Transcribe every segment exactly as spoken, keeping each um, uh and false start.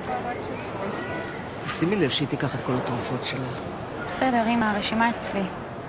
תשימי לב שהיא תיקח את כל התרופות שלה. בסדר, אמא, הרשימה אצלי.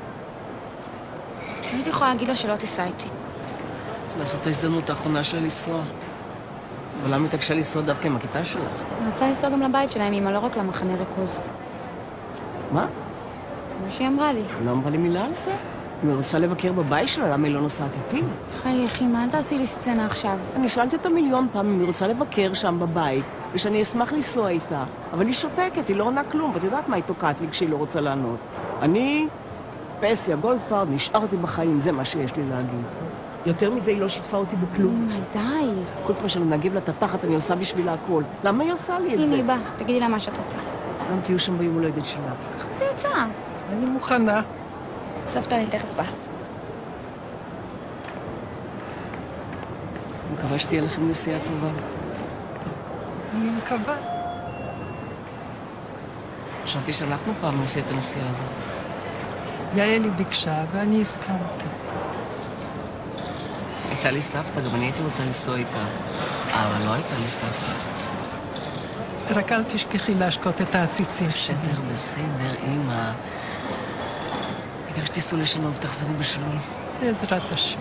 הייתי יכולה להגיד לה שלא תיסע איתי. לעשות את ההזדמנות האחרונה שלה לנסוע. אבל למה התעקשה לנסוע דווקא עם הכיתה שלך? אני רוצה לנסוע גם לבית שלהם, אמא, לא רק למחנה ריכוז. מה? כמו שהיא אמרה לי. היא לא אמרה לי מילה על זה? אם היא רוצה לבקר בבית שלה, למה היא לא נוסעת איתי? חייך, אמא, אל תעשי לי סצנה עכשיו. אני שאלתי אותה מיליון פעם אם היא רוצה לבקר שם בבית, ושאני אשמח לנסוע איתה. אבל היא שותקת, היא לא עונה כלום, ואת יודעת מה היא תוקעת לי כשהיא לא רוצה לענות. אני, פסיה, גולדפרד, נשארתי בחיים, זה מה שיש לי להגיד. יותר מזה היא לא שיתפה אותי בכלום. אמא, די. חוץ משל נגיב לה את התחת, אני עושה בשבילה הכל. למה היא עושה לי את זה? הנה, היא באה, תגידי לה מה שאת רוצה. גם תהיו שם ביום הולדת שלה. ככה זה יצא. אני מוכנה. סבתא, אני תכף באה. אני מקווה שתהיה לכם נסיעה טובה. אני מקווה. חשבתי שאנחנו פעם נעשה את הנסיעה הזאת. יעלי ביקשה ואני הסכמתי. הייתה לי סבתא, גם אני הייתי רוצה לנסוע איתה. אבל לא הייתה לי סבתא. רק אל תשכחי להשקות את העציצים שלי. בסדר, בסדר, אמא. העיקר שתיסעו לשלום ותחזרו בשלום. בעזרת השם.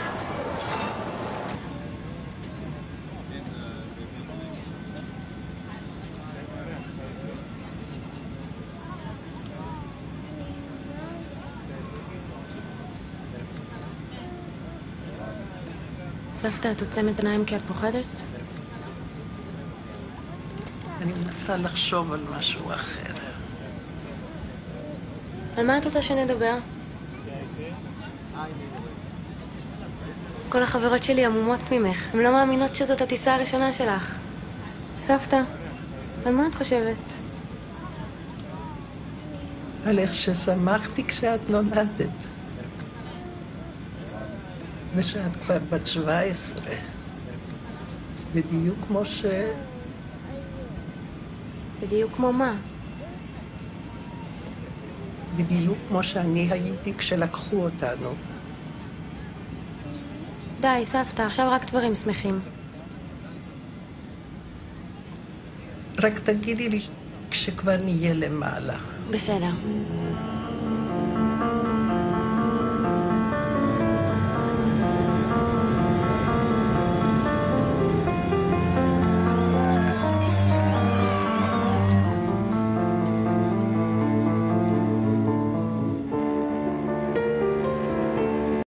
סבתא, את עוצמת עיניים כי את פוחדת? אני מנסה לחשוב על משהו אחר. על מה את רוצה שנדבר? כל החברות שלי עמומות ממך. הן לא מאמינות שזאת הטיסה הראשונה שלך. סבתא, על מה את חושבת? על איך ששמחתי כשאת נולדת. ושאת כבר בת שבע עשרה. בדיוק כמו ש... בדיוק כמו מה? בדיוק כמו שאני הייתי כשלקחו אותנו. די, סבתא, עכשיו רק דברים שמחים. רק תגידי לי כשכבר נהיה למעלה. בסדר.